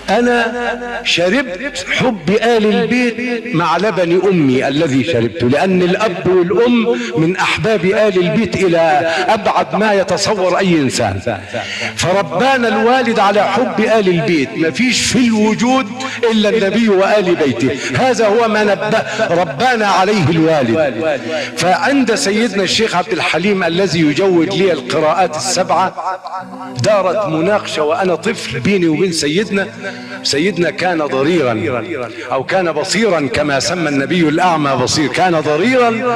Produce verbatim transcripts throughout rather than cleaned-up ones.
انا شربت حب آل البيت مع لبن امي الذي شربته، لان الاب والام من احباب آل البيت الى ابعد ما يتصور اي انسان. فربانا الوالد على حب آل البيت، ما فيش في الوجود الا النبي وآل بيته، هذا هو ما نبه ربانا عليه الوالد. فعند سيدنا الشيخ عبد الحليم الذي يجود لي القراءات السبعة دارت مناقشة وانا طفل بيني وبين سيدنا. سيدنا كان ضريرا او كان بصيرا كما سمى النبي الاعمى بصير، كان ضريرا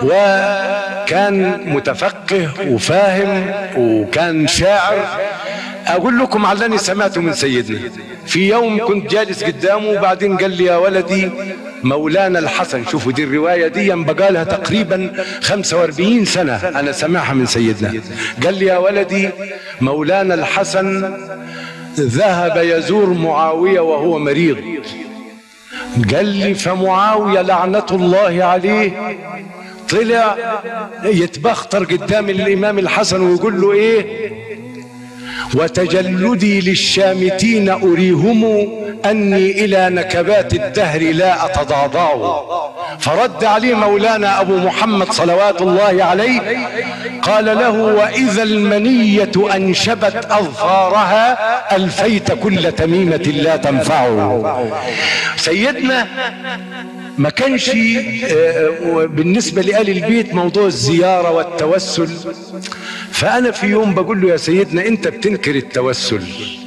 وكان متفقه وفاهم وكان شاعر. اقول لكم على اللي سمعته من سيدنا. في يوم كنت جالس قدامه وبعدين قال لي يا ولدي مولانا الحسن، شوفوا دي الرواية دي بقالها تقريبا خمسة واربعين سنة انا سمعها من سيدنا. قال لي يا ولدي مولانا الحسن ذهب يزور معاوية وهو مريض. قال لي فمعاوية لعنة الله عليه طلع يتبختر قدام الامام الحسن ويقول له ايه؟ وتجلدي للشامتين أريهم أني إلى نكبات الدهر لا أتضاضع. فرد عليه مولانا أبو محمد صلوات الله عليه قال له وإذا المنية أنشبت أظفارها ألفيت كل تميمة لا تنفع. سيدنا ما كانش بالنسبة لآل البيت موضوع الزيارة والتوسل. فأنا في يوم بقول له يا سيدنا أنت بتنكر التوسل،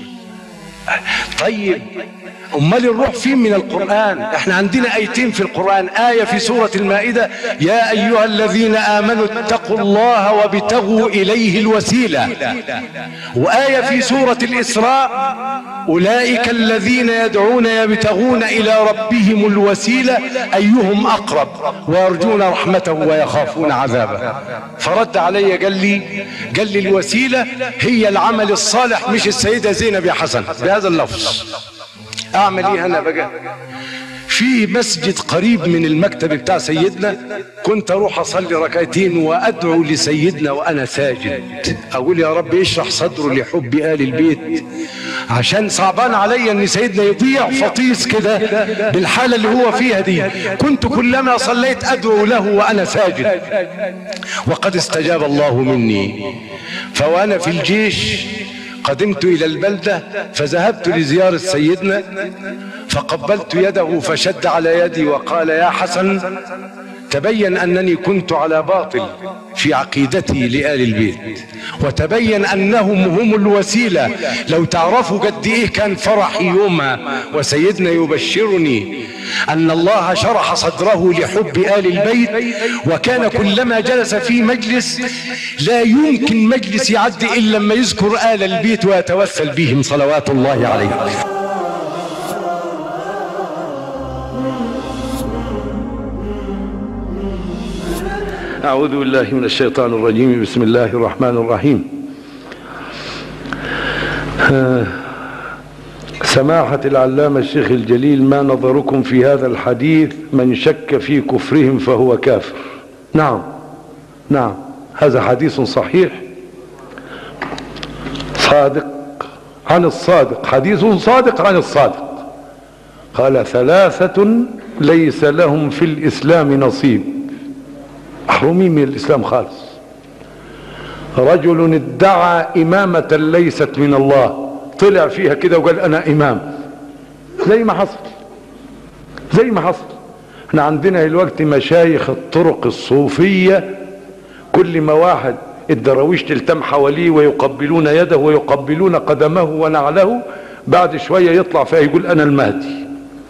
طيب امال الروح فين من القرآن؟ احنا عندنا ايتين في القرآن، آية في سورة المائدة يا ايها الذين امنوا اتقوا الله وابتغوا اليه الوسيلة، وآية في سورة الاسراء اولئك الذين يدعون يبتغون الى ربهم الوسيلة ايهم اقرب ويرجون رحمته ويخافون عذابه. فرد علي قال لي قال لي الوسيلة هي العمل الصالح مش السيدة زينب يا حسن بهذا اللفظ. اعمل ايه انا بقى؟ في مسجد قريب من المكتب بتاع سيدنا كنت اروح اصلي ركعتين وادعو لسيدنا وانا ساجد، اقول يا رب اشرح صدره لحب آل البيت، عشان صعبان عليا ان سيدنا يضيع فطيس كده بالحالة اللي هو فيها دي. كنت كلما صليت ادعو له وانا ساجد، وقد استجاب الله مني. فوانا في الجيش قدمت الى البلدة فذهبت لزيارة سيدنا فقبلت يده فشد على يدي وقال يا حسن تبين انني كنت على باطل في عقيدتي لآل البيت، وتبين انهم هم الوسيلة. لو تعرفوا قد ايه كان فرحي يومها وسيدنا يبشرني ان الله شرح صدره لحب آل البيت، وكان كلما جلس في مجلس لا يمكن مجلس يعدي الا لما يذكر آل البيت ويتوسل بهم صلوات الله عليه. أعوذ بالله من الشيطان الرجيم. بسم الله الرحمن الرحيم. سماحة العلامة الشيخ الجليل، ما نظركم في هذا الحديث من شك في كفرهم فهو كافر؟ نعم نعم هذا حديث صحيح صادق عن الصادق، حديث صادق عن الصادق. قال ثلاثة ليس لهم في الإسلام نصيب، محرومين من الإسلام خالص. رجل ادعى إمامة ليست من الله، طلع فيها كده وقال أنا إمام، زي ما حصل زي ما حصل. احنا عندنا الوقت مشايخ الطرق الصوفية كل ما واحد الدراويش تلتم حواليه ويقبلون يده ويقبلون قدمه ونعله، بعد شوية يطلع فيها يقول أنا المهدي.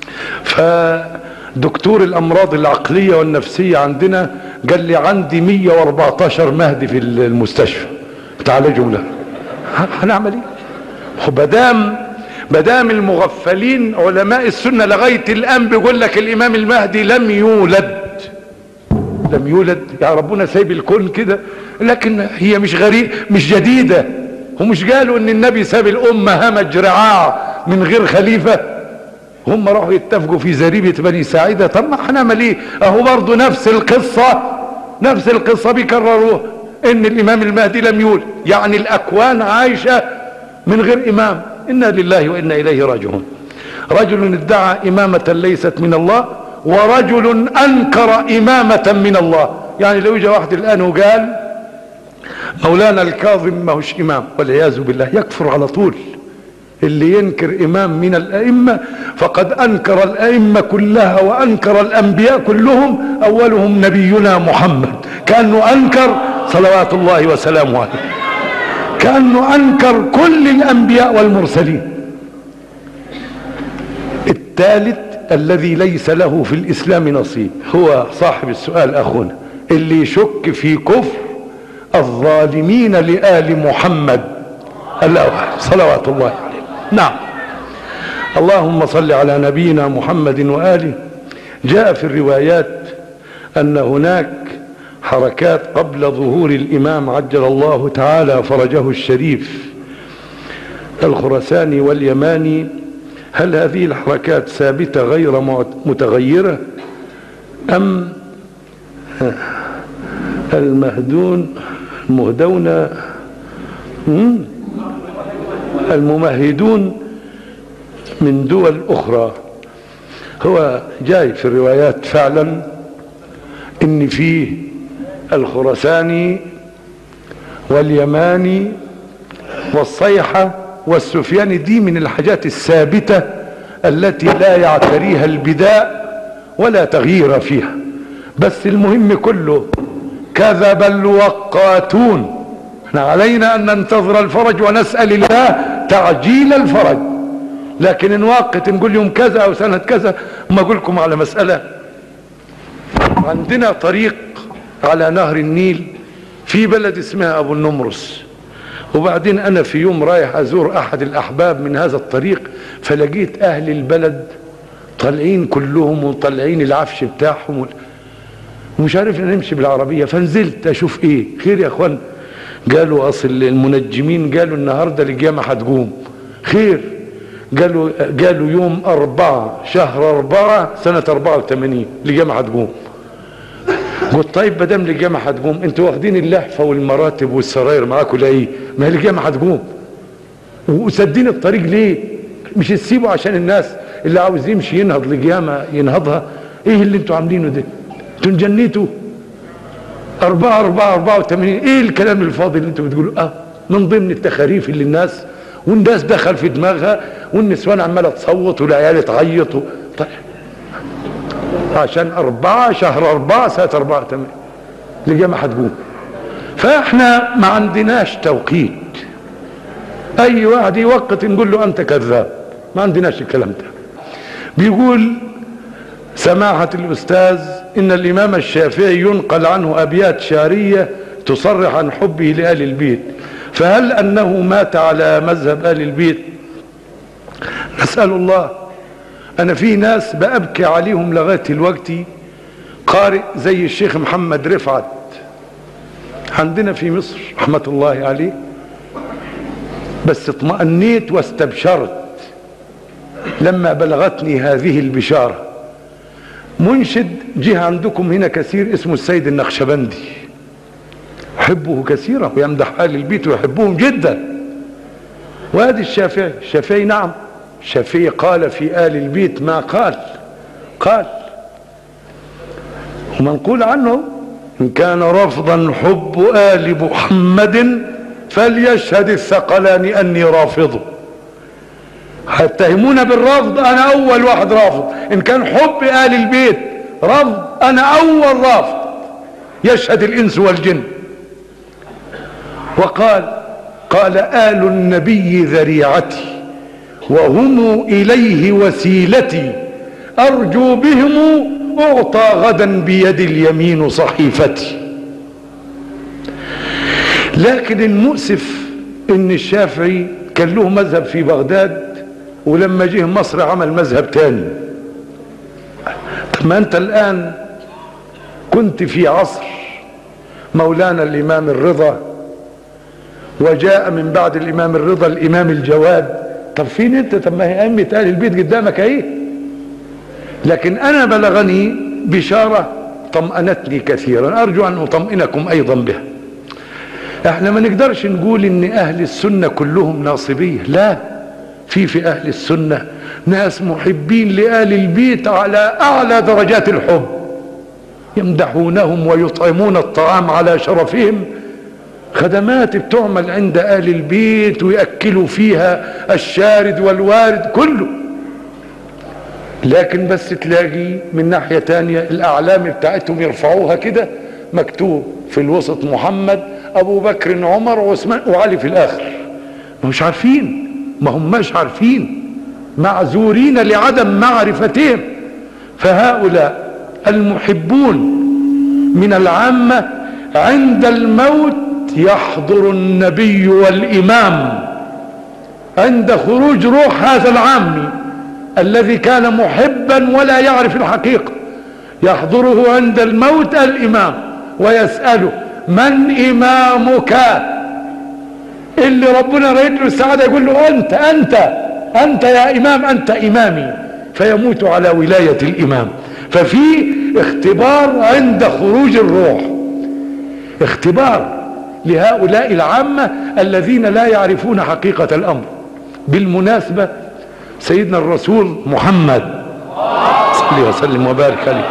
فدكتور الأمراض العقلية والنفسية عندنا قال لي عندي مية واربعتاشر مهدي في المستشفى بتعالجهم له. هنعمل ايه؟ وبدام بدام المغفلين علماء السنة لغاية الآن بيقول لك الإمام المهدي لم يولد لم يولد يا ربنا سايب الكون كده، لكن هي مش غريب مش جديدة. ومش قالوا ان النبي ساب الأمة همج رعاع من غير خليفة؟ هم راحوا يتفقوا في زريبة بني ساعدة. طب ما هنعمل ايه؟ اهو برضه نفس القصة نفس القصة بيكرروها ان الامام المهدي لم يولد، يعني الاكوان عايشة من غير امام. انا لله وانا اليه راجعون. رجل ادعى إمامة ليست من الله، ورجل أنكر إمامة من الله. يعني لو جاء واحد الآن وقال مولانا الكاظم ما هوش إمام والعياذ بالله، يكفر على طول. اللي ينكر إمام من الأئمة فقد أنكر الأئمة كلها وأنكر الأنبياء كلهم، أولهم نبينا محمد، كأنه أنكر صلوات الله وسلامه عليه، كأنه أنكر كل الأنبياء والمرسلين. الثالث الذي ليس له في الإسلام نصيب هو صاحب السؤال أخونا، اللي يشك في كفر الظالمين لآل محمد الأول صلوات الله عليه. نعم. اللهم صل على نبينا محمد وآله. جاء في الروايات أن هناك حركات قبل ظهور الإمام عجل الله تعالى فرجه الشريف الخرساني واليماني. هل هذه الحركات ثابتة غير متغيرة أم المهدون المهدون الممهدون من دول أخرى؟ هو جاي في الروايات فعلا إن فيه الخرساني واليماني والصيحة والسفياني، دي من الحاجات الثابتة التي لا يعتريها البداء ولا تغيير فيها. بس المهم كله كذب الوقاتون. احنا علينا ان ننتظر الفرج ونسأل الله تعجيل الفرج، لكن نوقت نقول يوم كذا او سنة كذا. ما اقول لكم على مسألة، عندنا طريق على نهر النيل في بلد اسمها ابو النمرس، وبعدين انا في يوم رايح ازور احد الاحباب من هذا الطريق، فلقيت اهل البلد طالعين كلهم وطالعين العفش بتاعهم ومش عارف نمشي بالعربية. فنزلت اشوف ايه خير يا اخوان. قالوا اصل المنجمين قالوا النهاردة القيامة هتقوم. خير. قالوا قالوا يوم اربعة شهر اربعة سنة اربعة وثمانين القيامة هتقوم. قلت طيب بدام القيامة هتقوم انتوا واخدين اللحفة والمراتب والسراير معاكم لايه؟ ما هي القيامة هتقوم وسدين الطريق ليه؟ مش تسيبوا عشان الناس اللي عاوز يمشي ينهض القيامة ينهضها؟ ايه اللي انتوا عاملينه ده؟ انتوا جنيتوا اربعة اربعة اربعة وثمانين. ايه الكلام الفاضي اللي انتوا بتقولوا؟ اه من ضمن التخاريف اللي الناس والناس دخل في دماغها، والنسوان عمالة تصوت والعيال تعيط. طيب عشان اربعة شهر اربعة سنة اربعة وثمانين القيامة هتقوم. فاحنا ما عندناش توقيت، اي واحد يوقت نقول له انت كذاب، ما عندناش الكلام ده. بيقول سماحة الاستاذ ان الامام الشافعي ينقل عنه ابيات شعرية تصرح عن حبه لآل البيت، فهل انه مات على مذهب آل البيت؟ نسأل الله. انا في ناس بأبكي عليهم لغاية الوقت، قارئ زي الشيخ محمد رفعت عندنا في مصر رحمة الله عليه، بس اطمأنيت واستبشرت لما بلغتني هذه البشارة. منشد جه عندكم هنا كثير اسمه السيد النقشبندي، أحبه كثيرا ويمدح آل البيت ويحبهم جدا. وهذا الشافعي الشافعي نعم الشافعي قال في آل البيت ما قال قال ومنقول عنه إن كان رفضا حب آل محمد فليشهد الثقلان أني رافضه. هتهمونا بالرفض، أنا أول واحد رافض. إن كان حب آل البيت رفض أنا أول رافض، يشهد الإنس والجن. وقال قال آل النبي ذريعتي وهم إليه وسيلتي، أرجو بهم أعطى غدا بيد اليمين صحيفتي. لكن المؤسف إن الشافعي كان له مذهب في بغداد، ولما جه مصر عمل مذهب تاني. ما أنت الآن كنت في عصر مولانا الإمام الرضا، وجاء من بعد الإمام الرضا الإمام الجواد. طب فين انت؟ طب ما هي أمة آل البيت قدامك اهي. لكن أنا بلغني بشارة طمأنتني كثيرا، أرجو أن أطمئنكم أيضا بها. احنا ما نقدرش نقول إن أهل السنة كلهم ناصبية، لا، في في اهل السنة ناس محبين لآل البيت على اعلى درجات الحب، يمدحونهم ويطعمون الطعام على شرفهم، خدمات بتعمل عند آل البيت ويأكلوا فيها الشارد والوارد كله. لكن بس تلاقي من ناحية تانية الأعلام بتاعتهم يرفعوها كده مكتوب في الوسط محمد، أبو بكر، عمر، وعثمان، وعلي في الآخر. ما مش عارفين، ما هم مش عارفين، معذورين لعدم معرفتهم. فهؤلاء المحبون من العامة عند الموت يحضر النبي والإمام عند خروج روح هذا العامي الذي كان محبا ولا يعرف الحقيقة، يحضره عند الموت الإمام ويسأله من إمامك؟ اللي ربنا رايد له السعادة يقول له أنت أنت أنت يا إمام، أنت إمامي، فيموت على ولاية الإمام. ففي اختبار عند خروج الروح، اختبار لهؤلاء العامة الذين لا يعرفون حقيقة الأمر. بالمناسبة سيدنا الرسول محمد صلى الله عليه وسلم وبارك عليه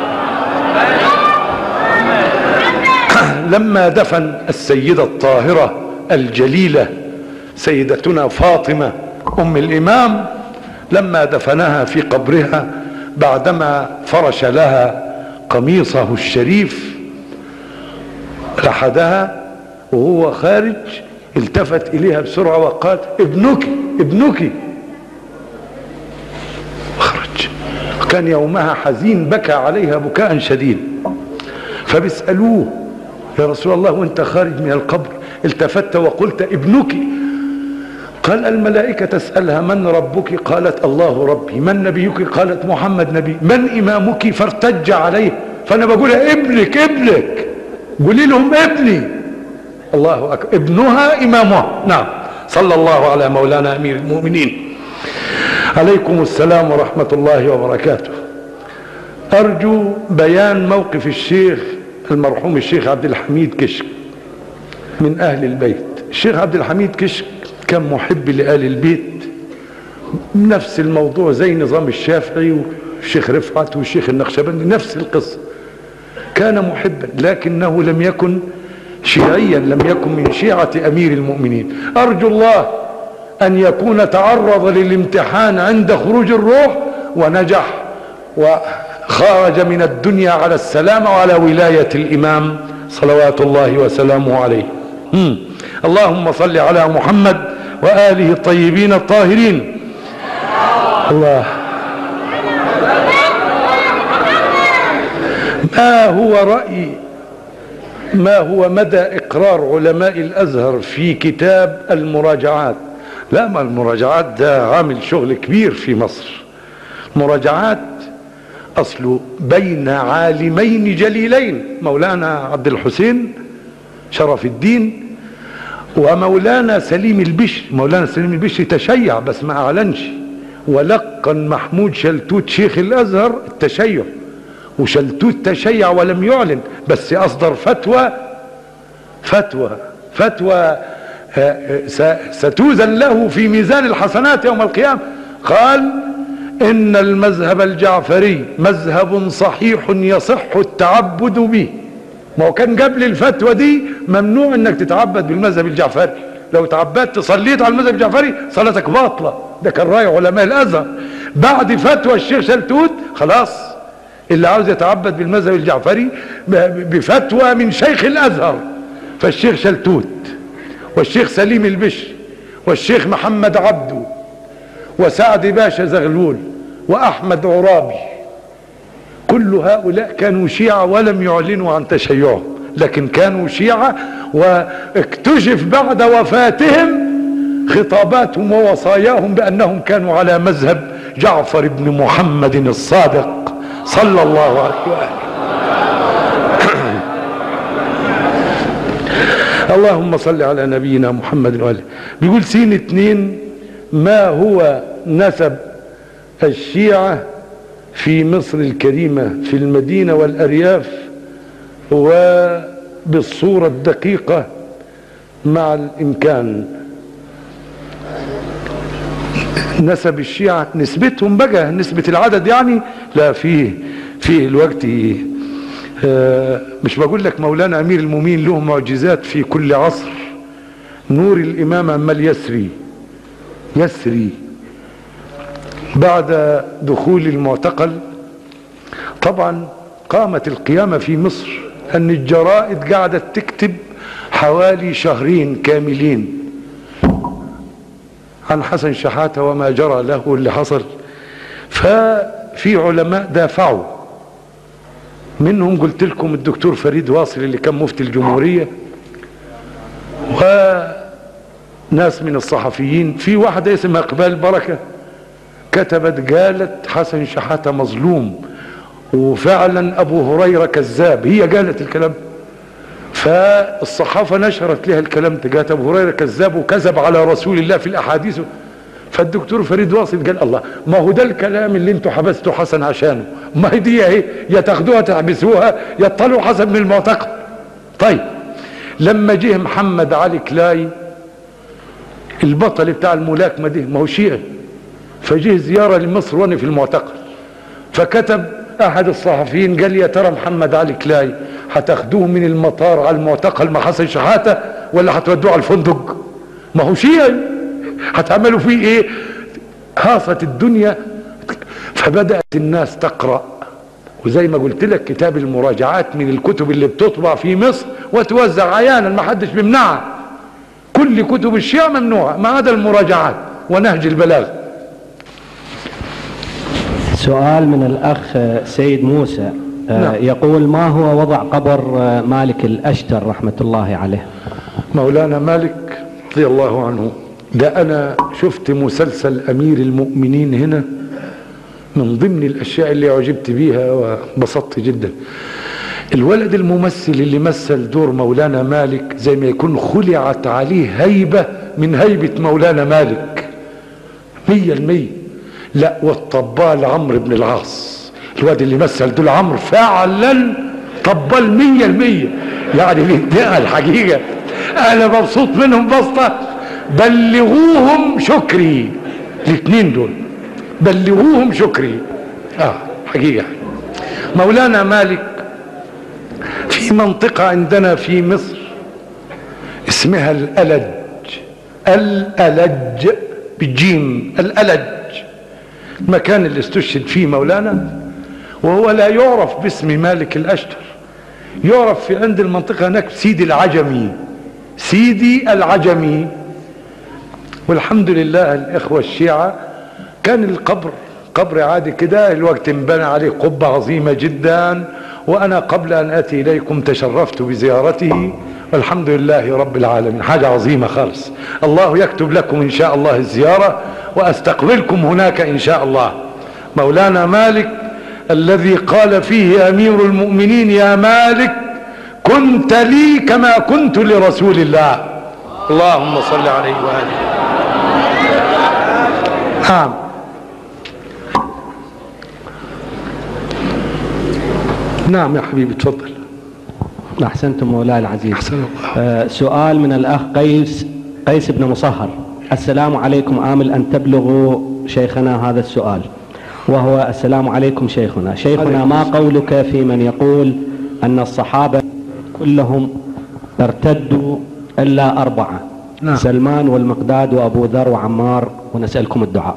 لما دفن السيدة الطاهرة الجليلة سيدتنا فاطمة أم الإمام، لما دفنها في قبرها بعدما فرش لها قميصه الشريف لحدها وهو خارج التفت إليها بسرعة وقال ابنك ابنك. خرج، كان يومها حزين بكى عليها بكاء شديد. فبيسألوه يا رسول الله وانت خارج من القبر التفت وقلت ابنك؟ قال الملائكة تسألها من ربك؟ قالت الله ربي. من نبيك؟ قالت محمد نبي. من إمامك؟ فارتج عليه. فأنا بقول ابنك ابنك، قولي لهم ابني. الله أكبر، ابنها إمامها. نعم، صلى الله على مولانا أمير المؤمنين. عليكم السلام ورحمة الله وبركاته. أرجو بيان موقف الشيخ المرحوم الشيخ عبد الحميد كشك من أهل البيت. الشيخ عبد الحميد كشك كان محب لآل البيت، نفس الموضوع زي نظام الشافعي والشيخ رفعت والشيخ النقشبندي، نفس القصة. كان محبا لكنه لم يكن شيعيا، لم يكن من شيعة أمير المؤمنين. أرجو الله أن يكون تعرض للامتحان عند خروج الروح ونجح وخرج من الدنيا على السلامة وعلى ولاية الإمام صلوات الله وسلامه عليه. مم. اللهم صل على محمد وآله الطيبين الطاهرين. الله. ما هو رأي ما هو مدى إقرار علماء الأزهر في كتاب المراجعات؟ لا، ما المراجعات ده عامل شغل كبير في مصر. مراجعات أصله بين عالمين جليلين، مولانا عبد الحسين شرف الدين ومولانا سليم البشري. مولانا سليم البشري تشيع بس ما أعلنش، ولقن محمود شلتوت شيخ الأزهر التشيع، وشلتوت تشيع ولم يعلن، بس أصدر فتوى فتوى فتوى ستوزن له في ميزان الحسنات يوم القيامة. قال إن المذهب الجعفري مذهب صحيح يصح التعبد به. ما هو كان قبل الفتوى دي ممنوع انك تتعبد بالمذهب الجعفري، لو تعبدت صليت على المذهب الجعفري صلاتك باطلة، ده كان رأي علماء الأزهر. بعد فتوى الشيخ شلتوت خلاص اللي عاوز يتعبد بالمذهب الجعفري بفتوى من شيخ الأزهر. فالشيخ شلتوت والشيخ سليم البشري والشيخ محمد عبده وسعد باشا زغلول وأحمد عرابي، كل هؤلاء كانوا شيعة ولم يعلنوا عن تشيعهم، لكن كانوا شيعة، واكتشف بعد وفاتهم خطاباتهم ووصاياهم بأنهم كانوا على مذهب جعفر بن محمد الصادق صلى الله عليه وآله. اللهم صل على نبينا محمد وآله. بيقول سين اتنين، ما هو نسب الشيعة في مصر الكريمة في المدينة والأرياف وبالصورة الدقيقة مع الإمكان؟ نسب الشيعة نسبتهم بقى، نسبة العدد يعني، لا فيه فيه الوقت آه مش بقول لك مولانا امير المؤمنين له معجزات في كل عصر. نور الامام عمال يسري يسري بعد دخول المعتقل. طبعا قامت القيامة في مصر ان الجرائد قاعدة تكتب حوالي شهرين كاملين عن حسن شحاتة وما جرى له واللي حصل. ففي علماء دافعوا، منهم قلت لكم الدكتور فريد واصل اللي كان مفتي الجمهورية، وناس من الصحفيين. في واحدة اسمها اقبال بركة كتبت قالت حسن شحاتة مظلوم وفعلا ابو هريرة كذاب، هي قالت الكلام. فالصحافة نشرت لها الكلام، قالت ابو هريرة كذاب وكذب على رسول الله في الاحاديث. فالدكتور فريد واصل قال الله، ما هو ده الكلام اللي انتوا حبستوا حسن عشانه، ما هي دي اهي، يا تاخدوها تحبسوها يا تطلعوا حسن من المعتقل. طيب لما جه محمد علي كلاي البطل بتاع الملاكمة دي، ما هو شيعي، فجه زيارة لمصر وانا في المعتقل، فكتب احد الصحفيين قال يا ترى محمد علي كلاي هتاخدوه من المطار على المعتقل مع حسن شحاتة ولا هتودوه على الفندق؟ ما هو شيعي، هتعملوا فيه ايه؟ هاصت الدنيا. فبدأت الناس تقرأ، وزي ما قلت لك كتاب المراجعات من الكتب اللي بتطبع في مصر وتوزع عيانا، ما حدش بيمنعها، كل كتب الشيعة ممنوعة ما عدا المراجعات ونهج البلاغ. سؤال من الأخ سيد موسى. نعم. يقول ما هو وضع قبر مالك الأشتر رحمة الله عليه؟ مولانا مالك رضي الله عنه ده أنا شفت مسلسل أمير المؤمنين هنا، من ضمن الأشياء اللي عجبت بيها وبسطت جدا. الولد الممثل اللي مثل دور مولانا مالك زي ما يكون خلعت عليه هيبة من هيبة مولانا مالك مية المية. لا والطبال عمرو بن العاص، الواد اللي مثل دول عمرو فعلا طبال مية المية، يعني بينتهى الحقيقة. انا مبسوط منهم بسطة، بلغوهم شكري الاثنين دول، بلغوهم شكري. اه حقيقة مولانا مالك في منطقة عندنا في مصر اسمها الألج، الألج بالجيم، الألج، المكان اللي استشهد فيه مولانا، وهو لا يعرف باسم مالك الأشتر، يعرف في عند المنطقة هناك سيدي العجمي، سيدي العجمي. والحمد لله الإخوة الشيعة كان القبر قبر عادي كده، الوقت انبنى عليه قبة عظيمة جدا، وأنا قبل أن أتي إليكم تشرفت بزيارته والحمد لله رب العالمين، حاجة عظيمة خالص. الله يكتب لكم إن شاء الله الزيارة وأستقبلكم هناك إن شاء الله. مولانا مالك الذي قال فيه أمير المؤمنين يا مالك كنت لي كما كنت لرسول الله، اللهم صل عليه وآله. نعم. نعم يا حبيبي تفضل. أحسنتم مولاي العزيز. أحسن الله. آه سؤال من الأخ قيس قيس بن مصهر. السلام عليكم، آمل أن تبلغوا شيخنا هذا السؤال، وهو السلام عليكم شيخنا. شيخنا ما قولك في من يقول أن الصحابة كلهم ارتدوا إلا أربعة؟ نعم. سلمان والمقداد وأبو ذر وعمار، ونسألكم الدعاء.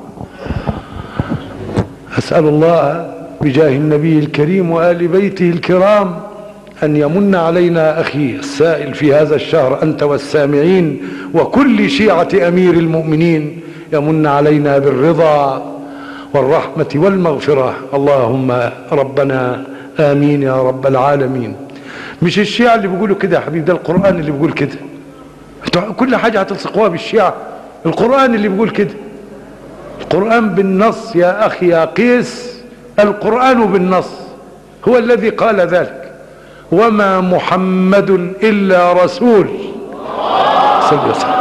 أسأل الله بجاه النبي الكريم وآل بيته الكرام أن يمن علينا أخي السائل في هذا الشهر، أنت والسامعين وكل شيعة أمير المؤمنين، يمن علينا بالرضا والرحمة والمغفرة. اللهم ربنا آمين يا رب العالمين. مش الشيعة اللي بيقولوا كده يا حبيبي، ده القرآن اللي بيقول كده. كل حاجة هتلصقوها بالشيعة، القرآن اللي بيقول كده، القرآن بالنص يا أخي يا قيس، القرآن بالنص هو الذي قال ذلك، وما محمد إلا رسول صلى الله عليه وسلم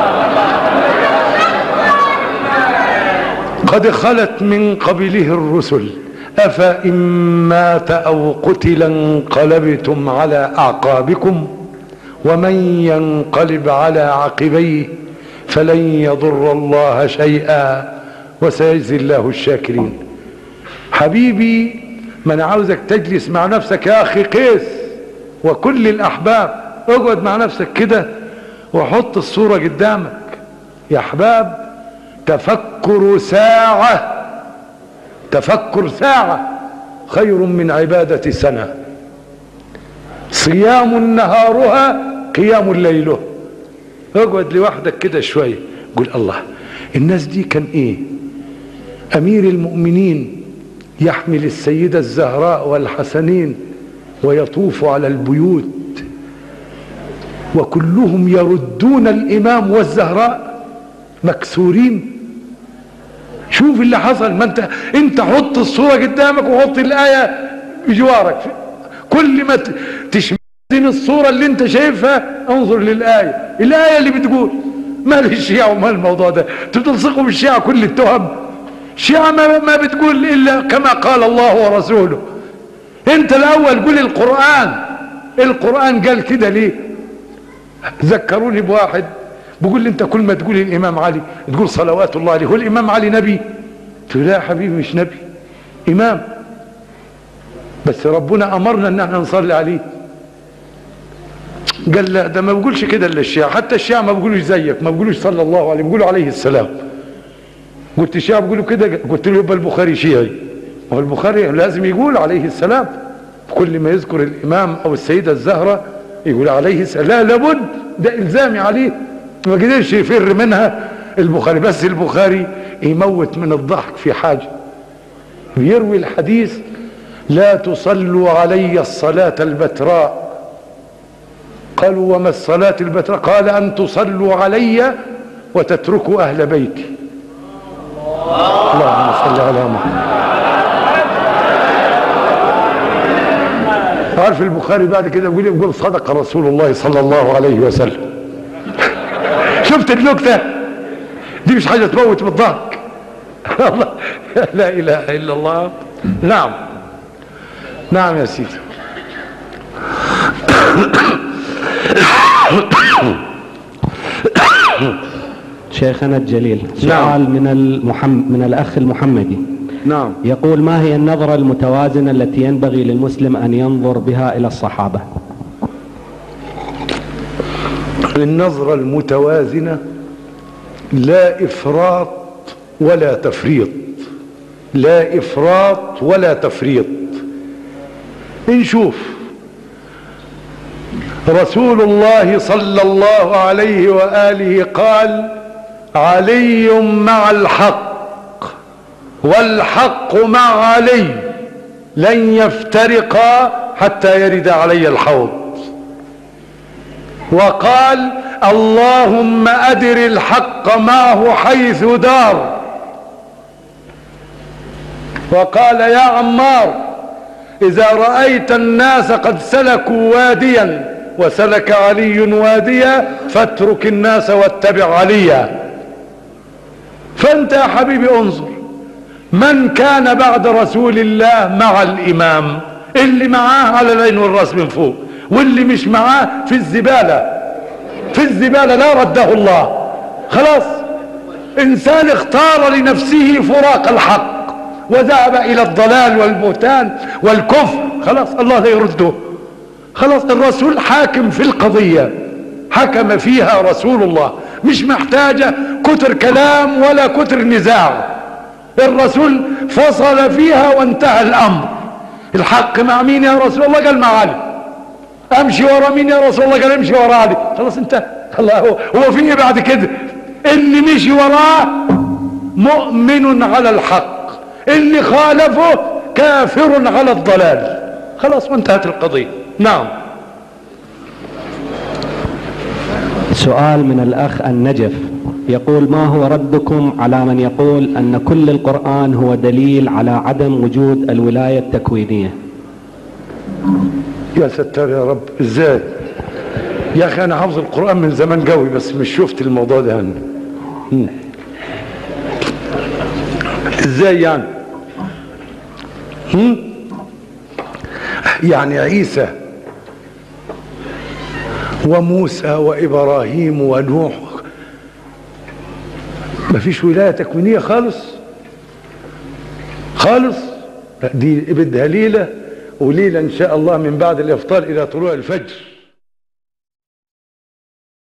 قد خلت من قبله الرسل أفإن مات أو قتل انقلبتم على أعقابكم ومن ينقلب على عقبيه فلن يضر الله شيئا وسيجزي الله الشاكرين. حبيبي، ما انا عاوزك تجلس مع نفسك يا اخي قيس وكل الاحباب، اقعد مع نفسك كده وحط الصورة قدامك. يا احباب، تفكر ساعة، تفكر ساعة خير من عبادة سنة. صيام نهارها قيام ليله. اقعد لوحدك كده شوية، قول الله، الناس دي كان ايه؟ امير المؤمنين يحمل السيدة الزهراء والحسنين ويطوف على البيوت وكلهم يردون الامام والزهراء مكسورين. شوف اللي حصل. ما انت انت حط الصورة قدامك وحط الآية بجوارك، كل ما تشمل الصورة اللي انت شايفها انظر للآية. الآية اللي بتقول ما للشيعة وما الموضوع ده، تلصقوا بالشيعة كل التهم. الشيعة ما, ما بتقول إلا كما قال الله ورسوله. انت الأول قول القرآن. القرآن قال كده ليه؟ ذكروني بواحد بقول لي انت كل ما تقول الامام علي تقول صلوات الله عليه، هو الامام علي نبي؟ قلت له لا يا حبيبي مش نبي، امام، بس ربنا امرنا ان احنا نصلي عليه. قال لا ده ما بقولش كده الا الشيعة، حتى الشيعة ما بقولوش زيك، ما بقولوش صلى الله عليه، بقولوا عليه السلام. قلت الشيعة بيقولوا كده؟ قلت له يبقى البخاري شيعي. هو البخاري لازم يقول عليه السلام، كل ما يذكر الامام او السيدة الزهرة يقول عليه السلام. لا لابد، ده الزامي عليه، ما قدرش يفر منها البخاري. بس البخاري يموت من الضحك في حاجة، ويروي الحديث لا تصلوا علي الصلاة البتراء. قالوا وما الصلاة البتراء؟ قال أن تصلوا علي وتتركوا أهل بيتي. اللهم صل على محمد. عارف البخاري بعد كده يقول يقول صدق رسول الله صلى الله عليه وسلم. شفت النكتة دي؟ مش حاجة تموت بالضحك. لا إله إلا الله. نعم نعم يا سيدي. شيخنا الجليل، سؤال نعم. من المحمد من الأخ المحمدي. نعم. يقول ما هي النظرة المتوازنة التي ينبغي للمسلم أن ينظر بها إلى الصحابة؟ النظرة المتوازنة لا إفراط ولا تفريط، لا إفراط ولا تفريط. نشوف رسول الله صلى الله عليه وآله قال علي مع الحق والحق مع علي لن يفترقا حتى يرد علي الحوض. وقال اللهم أدر الحق معه حيث دار. وقال يا عمار إذا رأيت الناس قد سلكوا واديا وسلك علي واديا فاترك الناس واتبع عليا. فأنت يا حبيبي انظر من كان بعد رسول الله مع الإمام، اللي معاه على العين والراس من فوق، واللي مش معاه في الزبالة، في الزبالة لا رده الله. خلاص، إنسان اختار لنفسه فراق الحق وذهب إلى الضلال والبهتان والكفر، خلاص الله لا يرده. خلاص الرسول حاكم في القضية، حكم فيها رسول الله، مش محتاجة كتر كلام ولا كتر نزاع. الرسول فصل فيها وانتهى الأمر. الحق مع مين يا رسول الله؟ قال مع علي. امشي ورا مين يا رسول الله؟ قال امشي ورا علي. خلاص انتهى. الله هو, هو في ايه بعد كده؟ اللي مشي وراه مؤمن على الحق، اللي خالفه كافر على الضلال. خلاص وانتهت القضية. نعم. سؤال من الأخ النجف يقول ما هو ردكم على من يقول أن كل القرآن هو دليل على عدم وجود الولاية التكوينية؟ يا ستار يا رب، ازاي يا اخي؟ انا حافظ القرآن من زمان قوي بس مش شفت الموضوع ده هنا. ازاي يعني؟ هم؟ يعني عيسى وموسى وإبراهيم ونوح ما فيش ولاية تكوينية خالص؟ خالص. دي بدها ليلة، وليلة ان شاء الله من بعد الافطار الى طلوع الفجر.